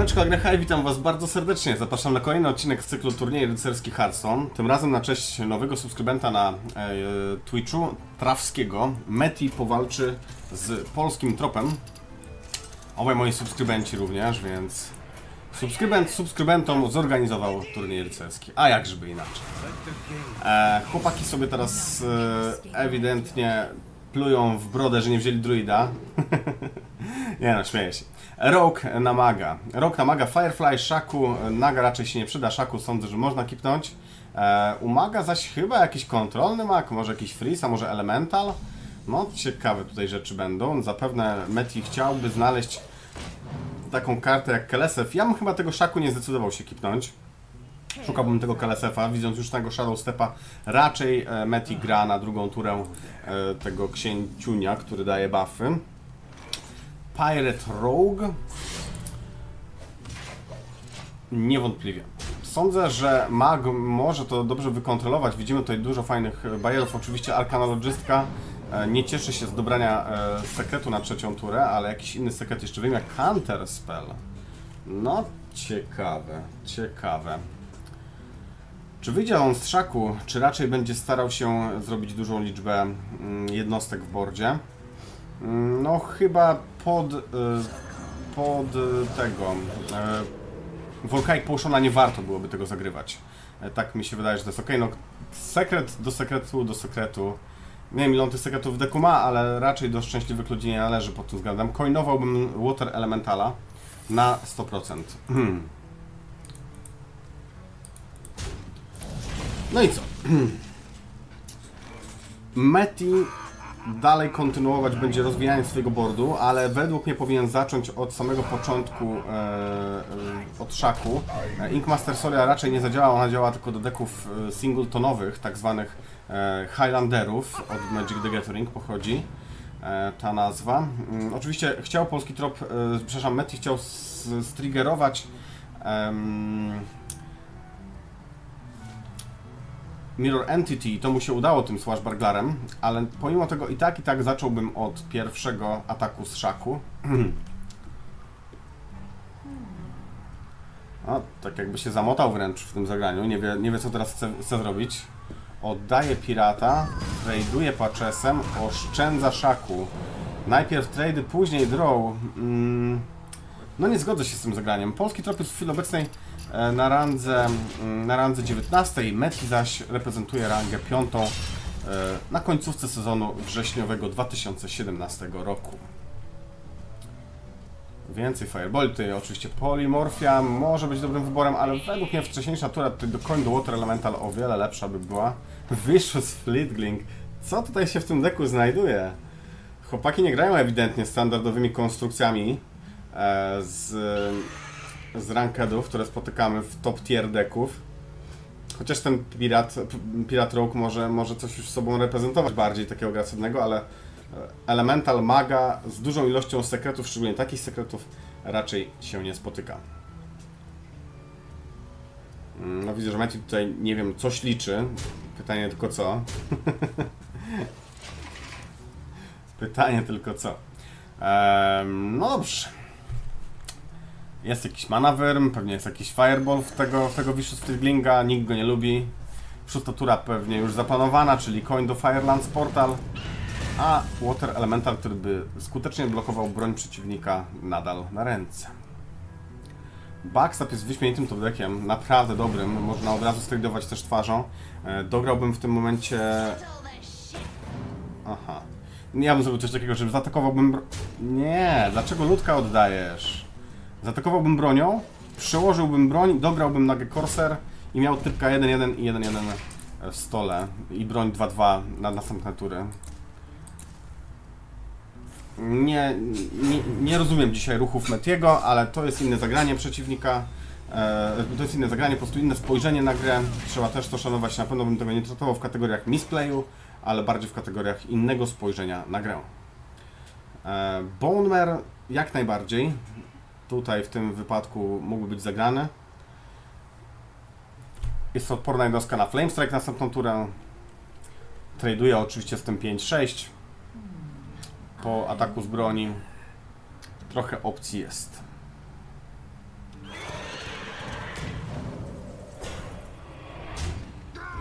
Siemaneczko, Agrechaj, witam was bardzo serdecznie. Zapraszam na kolejny odcinek z cyklu Turniej Rycerski Hearthstone. Tym razem na cześć nowego subskrybenta na Twitchu, Trawskiego. Meti powalczy z polskim tropem. Obaj moi subskrybenci również, więc subskrybent subskrybentom zorganizował turniej rycerski. A jakżeby inaczej. Chłopaki sobie teraz ewidentnie plują w brodę, że nie wzięli druida. Nie no, śmieję się. Rogue na maga. Rogue na maga, Firefly, Shaku. Naga raczej się nie przyda, Shaku sądzę, że można kipnąć. U maga zaś chyba jakiś kontrolny mag, może jakiś freeze, a może elemental. No, ciekawe tutaj rzeczy będą. Zapewne Meti chciałby znaleźć taką kartę jak Kelesev. Ja bym chyba tego Shaku nie zdecydował się kipnąć. Szukałbym tego Kelesefa, widząc już tego Shadow Stepa. Raczej Meti gra na drugą turę tego księciunia, który daje buffy. Pirate Rogue. Niewątpliwie. Sądzę, że mag może to dobrze wykontrolować. Widzimy tutaj dużo fajnych bajerów. Oczywiście Arkanologistka nie cieszy się z dobrania sekretu na trzecią turę, ale jakiś inny sekret jeszcze wiem, jak Hunter Spell. No, ciekawe, ciekawe. Czy wyjdzie on z Shaku, czy raczej będzie starał się zrobić dużą liczbę jednostek w boardzie? No chyba pod tego Volcanic Potiona nie warto byłoby tego zagrywać. Tak mi się wydaje, że to jest ok. No, sekret do sekretu do sekretu. Nie wiem, ile on tych sekretów w deku ma, ale raczej do szczęśliwych ludzi nie należy pod tym względem. Coinowałbym Water Elementala na 100%. No i co? Meti dalej kontynuować będzie rozwijanie swojego boardu, ale według mnie powinien zacząć od samego początku od Shaku. Ink Master Solia raczej nie zadziała, ona działa tylko do deków singletonowych, tak zwanych Highlanderów. Od Magic the Gathering pochodzi ta nazwa. Oczywiście chciał polski trop, przepraszam, Meti chciał striggerować Mirror Entity, to mu się udało tym Swashbucklerem, ale pomimo tego i tak zacząłbym od pierwszego ataku z Shaku. No, tak jakby się zamotał wręcz w tym zagraniu, nie wie co teraz chce zrobić. Oddaje pirata, tradeuje Purchasem, oszczędza Shaku. Najpierw trady, później draw. No nie zgodzę się z tym zagraniem. Polski trop jest w chwili obecnej na randze 19, Meti zaś reprezentuje rangę 5 na końcówce sezonu wrześniowego 2017 roku. Więcej Fireball, tutaj oczywiście Polymorphia może być dobrym wyborem, ale według mnie wcześniejsza tura tutaj do Coin do Water Elemental o wiele lepsza by była. Vicious Fleetling. Co tutaj się w tym deku znajduje? Chłopaki nie grają ewidentnie standardowymi konstrukcjami z rankedów, które spotykamy w top tier decków. Chociaż ten Pirate Rogue może coś już sobą reprezentować bardziej takiego agresywnego, ale Elemental Maga z dużą ilością sekretów, szczególnie takich sekretów, raczej się nie spotyka. No widzę, że Meti tutaj, nie wiem, coś liczy. Pytanie tylko co. Pytanie tylko co. No dobrze. Jest jakiś Mana Wyrm, pewnie jest jakiś Fireball w tego Vicious Fleetlinga, nikt go nie lubi. Szósta tura pewnie już zaplanowana, czyli Coin do Firelands Portal. A Water Elemental, który by skutecznie blokował broń przeciwnika, nadal na ręce. Backstab jest wyśmienitym top deckiem, naprawdę dobrym, można od razu stradować też twarzą. Dograłbym w tym momencie... Aha. Ja bym zrobił coś takiego, żeby zaatakowałbym... Nie, dlaczego ludka oddajesz? Zaatakowałbym bronią, przełożyłbym broń, dograłbym Nagę Corsair i miał typka 1-1 i 1-1 w stole i broń 2-2 na następne tury. Nie rozumiem dzisiaj ruchów Metiego, ale to jest inne zagranie przeciwnika. To jest inne zagranie, po prostu inne spojrzenie na grę. Trzeba też to szanować. Na pewno bym tego nie traktował w kategoriach misplayu, ale bardziej w kategoriach innego spojrzenia na grę. Bone Mare jak najbardziej. Tutaj w tym wypadku mógłby być zagrany. Jest to odporna jednostka na Flame Strike następną turę. Traduje oczywiście z tym 5-6. Po ataku z broni trochę opcji jest.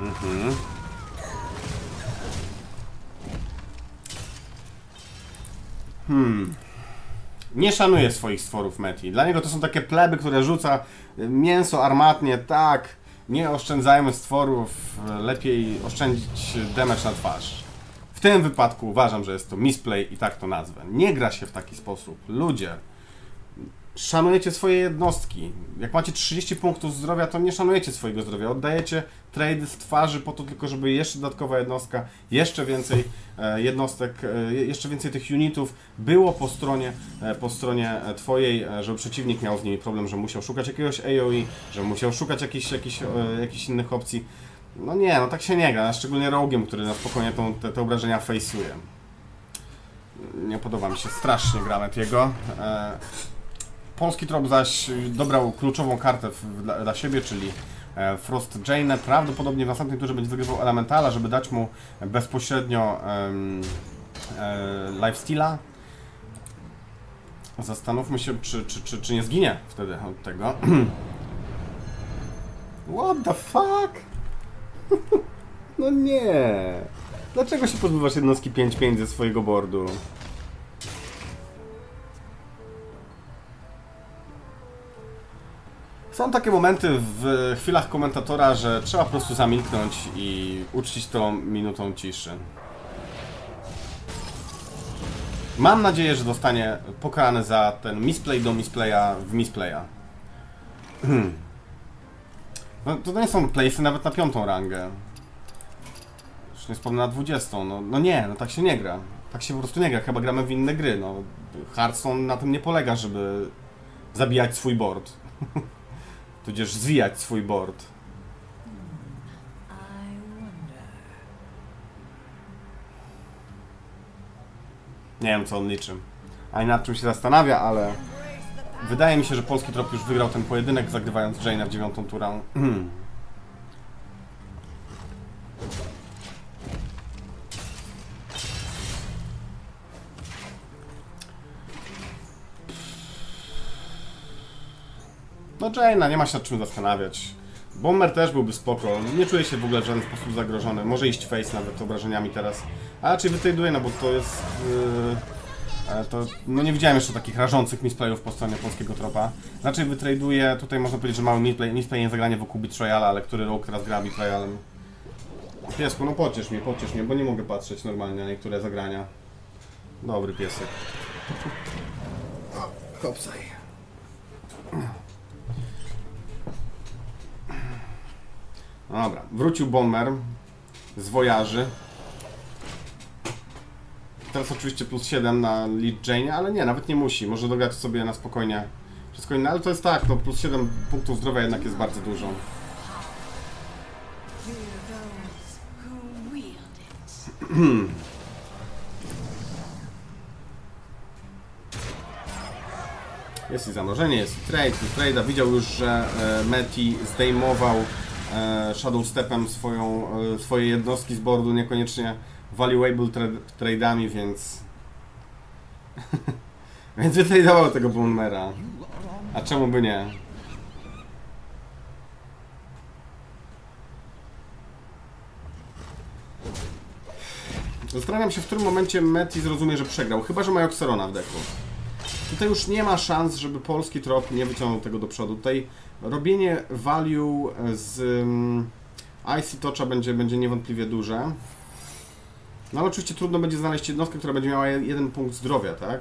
Nie szanuje swoich stworów Meti. Dla niego to są takie pleby, które rzuca mięso armatnie, tak. Nie oszczędzajmy stworów, lepiej oszczędzić damage na twarz. W tym wypadku uważam, że jest to misplay i tak to nazwę. Nie gra się w taki sposób. Ludzie, szanujecie swoje jednostki. Jak macie 30 punktów zdrowia, to nie szanujecie swojego zdrowia. Oddajecie trade z twarzy po to tylko, żeby jeszcze dodatkowa jednostka, jeszcze więcej jednostek, jeszcze więcej tych unitów było po stronie twojej, żeby przeciwnik miał z nimi problem, że musiał szukać jakiegoś AoE, że musiał szukać jakichś innych opcji. No nie, no tak się nie gra, szczególnie Rogue'iem, który na spokojnie te obrażenia face'uje. Nie podoba mi się strasznie gra Metiego. Polski trop zaś dobrał kluczową kartę dla siebie, czyli Frost Jane'ę. Prawdopodobnie w następnej turze będzie wygrywał Elementala, żeby dać mu bezpośrednio lifesteala. Zastanówmy się, czy nie zginie wtedy od tego. What the fuck? No nie. Dlaczego się pozbywasz jednostki 5-5 ze swojego boardu? Są takie momenty w chwilach komentatora, że trzeba po prostu zamilknąć i uczcić to minutą ciszy. Mam nadzieję, że zostanie pokarany za ten misplay do misplaya w misplaya. No, to nie są playsy nawet na 5. rangę. Już nie wspomnę na 20. No nie, no tak się nie gra. Tak się po prostu nie gra, chyba gramy w inne gry. No, Hearthstone na tym nie polega, żeby zabijać swój board. Tudzież zwijać swój board. Nie wiem, co on liczy. Ani nad czym się zastanawia, ale wydaje mi się, że polski trop już wygrał ten pojedynek, zagrywając Jane'a w 9. turę. No Jane'a, nie ma się nad czym zastanawiać. Bomber też byłby spoko, nie czuję się w ogóle w żaden sposób zagrożony. Może iść face nawet obrażeniami teraz. A raczej wytraduję, no bo to jest... no nie widziałem jeszcze takich rażących misplayów po stronie polskiego tropa. Raczej wytraduję, tutaj można powiedzieć, że mały misplay nie zagranie wokół Betrayala, ale który rok teraz gra Betrayalem. Piesku, no pociesz mnie, bo nie mogę patrzeć normalnie na niektóre zagrania. Dobry piesek. Hopsaj. Dobra, wrócił Bomber z Voyage'y. Teraz oczywiście plus 7 na lead Jane'ie, ale nie, nawet nie musi. Może dograć sobie na spokojnie wszystko inne, ale to jest tak, no plus 7 punktów zdrowia jednak jest bardzo dużo. Jest i zamrożenie, jest i trade. Trade'a widział już, że Meti zdejmował Shadow Stepem swoje jednostki z boardu, niekoniecznie valuable trade'ami, więc... więc wytradował tego Boomera. A czemu by nie? Zastanawiam się, w którym momencie Meti zrozumie, że przegrał, chyba że ma Oxerona w deku. Tutaj już nie ma szans, żeby polski trop nie wyciągnął tego do przodu. Tutaj robienie value z Icy Toucha będzie niewątpliwie duże. No ale oczywiście trudno będzie znaleźć jednostkę, która będzie miała 1 punkt zdrowia, tak?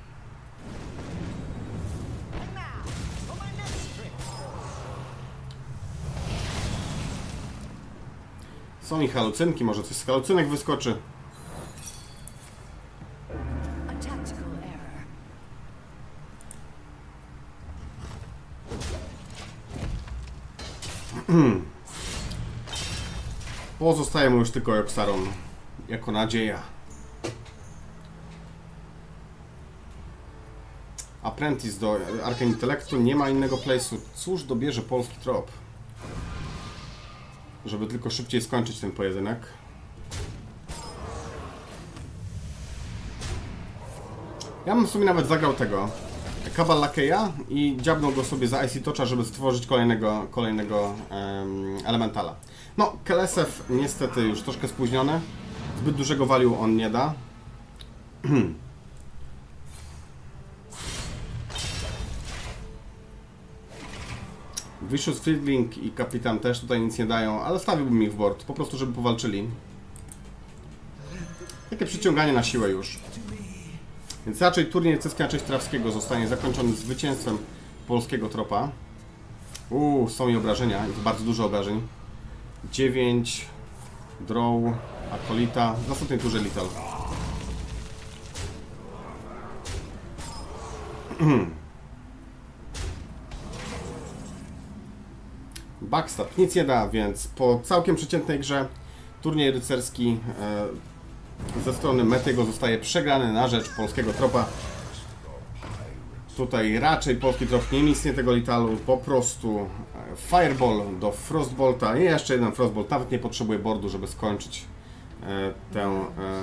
Są i halucynki, może coś z halucynek wyskoczy. Pozostaje mu już tylko Oxaron jako nadzieja. Apprentice do Arcane Intellectu, nie ma innego place'u. Cóż dobierze polski trop? Żeby tylko szybciej skończyć ten pojedynek. Ja bym w sumie nawet zagrał tego Cabal Lakeya i dziabnął go sobie za Icy Toucha, żeby stworzyć kolejnego elementala. No, Kelesew niestety już troszkę spóźniony. Zbyt dużego value on nie da. Vicious Fiddling i Kapitan też tutaj nic nie dają, ale stawiłbym ich w board, po prostu żeby powalczyli. Takie przyciąganie na siłę już. Więc raczej turniej rycerski na cześć Trawskiego zostanie zakończony zwycięstwem polskiego tropa. Są i obrażenia, i to bardzo dużo obrażeń. 9, Draw, Akolita, w następnej turze Lethal. Backstab nic nie da, więc po całkiem przeciętnej grze turniej rycerski ze strony Metiego zostaje przegrany na rzecz polskiego tropa. Tutaj raczej polski trop nie missnie tego Lethalu, po prostu Fireball do Frostbolta i jeszcze jeden Frostbolt, nawet nie potrzebuje boardu, żeby skończyć tę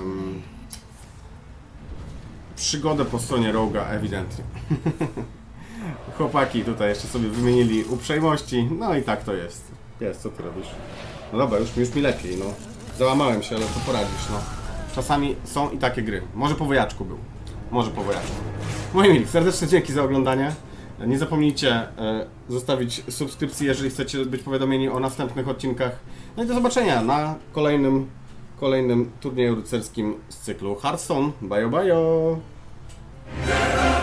przygodę po stronie Rogue'a ewidentnie. Chłopaki tutaj jeszcze sobie wymienili uprzejmości, no i tak to jest. Jest, co ty robisz? No dobra, już mi lepiej, no. Załamałem się, ale co poradzisz, no. Czasami są i takie gry. Może po wojaczku był. Może po wojaczku. Moi mili, serdeczne dzięki za oglądanie. Nie zapomnijcie zostawić subskrypcji, jeżeli chcecie być powiadomieni o następnych odcinkach. No i do zobaczenia na kolejnym turnieju rycerskim z cyklu Hearthstone. Bajo, bajo!